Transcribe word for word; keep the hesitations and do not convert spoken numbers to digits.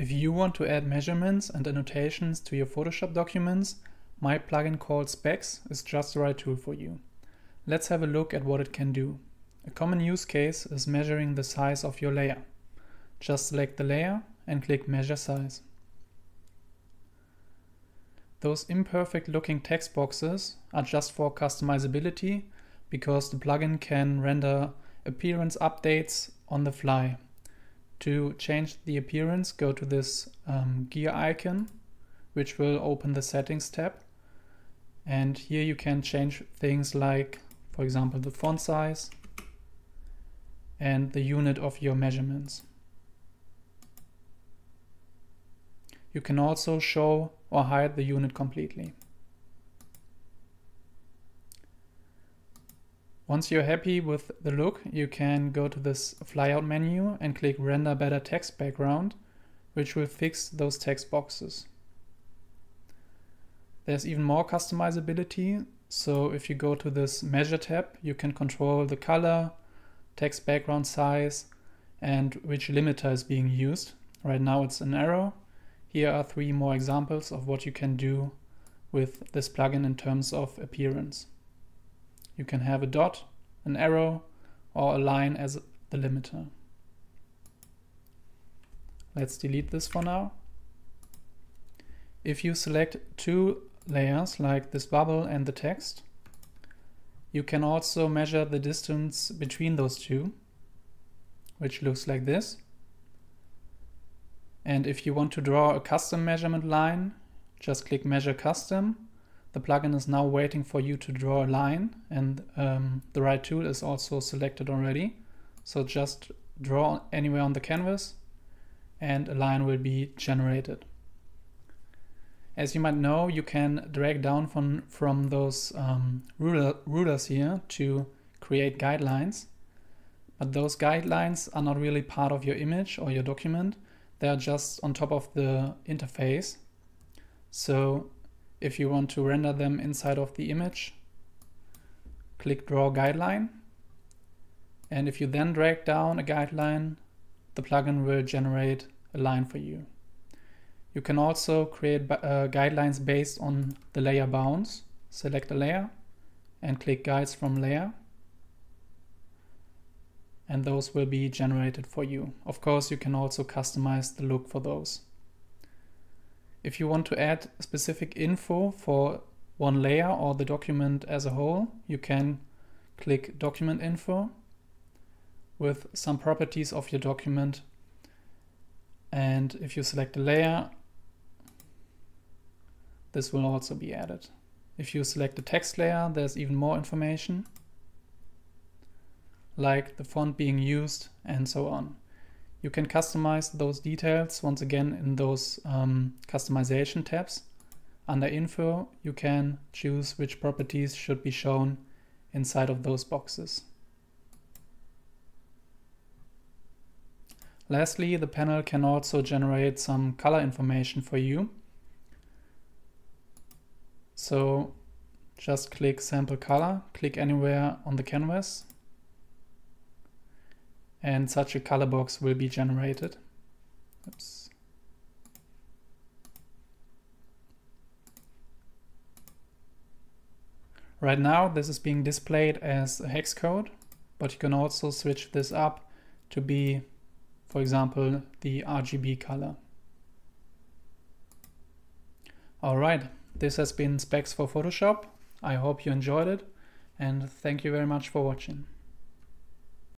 If you want to add measurements and annotations to your Photoshop documents, my plugin called Specs is just the right tool for you. Let's have a look at what it can do. A common use case is measuring the size of your layer. Just select the layer and click Measure Size. Those imperfect looking text boxes are just for customizability because the plugin can render appearance updates on the fly. To change the appearance, go to this um, gear icon, which will open the Settings tab. And here you can change things like, for example, the font size and the unit of your measurements. You can also show or hide the unit completely. Once you're happy with the look, you can go to this flyout menu and click Render Better Text Background, which will fix those text boxes. There's even more customizability, so if you go to this Measure tab, you can control the color, text background size, and which limiter is being used. Right now it's an arrow. Here are three more examples of what you can do with this plugin in terms of appearance. You can have a dot, an arrow, or a line as the limiter. Let's delete this for now. If you select two layers like this bubble and the text, you can also measure the distance between those two, which looks like this. And if you want to draw a custom measurement line, just click Measure Custom. The plugin is now waiting for you to draw a line, and um, the right tool is also selected already. So just draw anywhere on the canvas and a line will be generated. As you might know, you can drag down from, from those um, ruler, rulers here to create guidelines. But those guidelines are not really part of your image or your document. They are just on top of the interface. So if you want to render them inside of the image, click Draw Guideline. And if you then drag down a guideline, the plugin will generate a line for you. You can also create uh, guidelines based on the layer bounds. Select a layer and click Guides from Layer. And those will be generated for you. Of course, you can also customize the look for those. If you want to add specific info for one layer or the document as a whole, you can click Document Info with some properties of your document. And if you select a layer, this will also be added. If you select the text layer, there's even more information, like the font being used and so on. You can customize those details once again in those um, customization tabs. Under Info, you can choose which properties should be shown inside of those boxes. Lastly, the panel can also generate some color information for you. So just click Sample Color, click anywhere on the canvas, and such a color box will be generated. Oops. Right now this is being displayed as a hex code, but you can also switch this up to be, for example, the R G B color. Alright, this has been Specs for Photoshop. I hope you enjoyed it, and thank you very much for watching.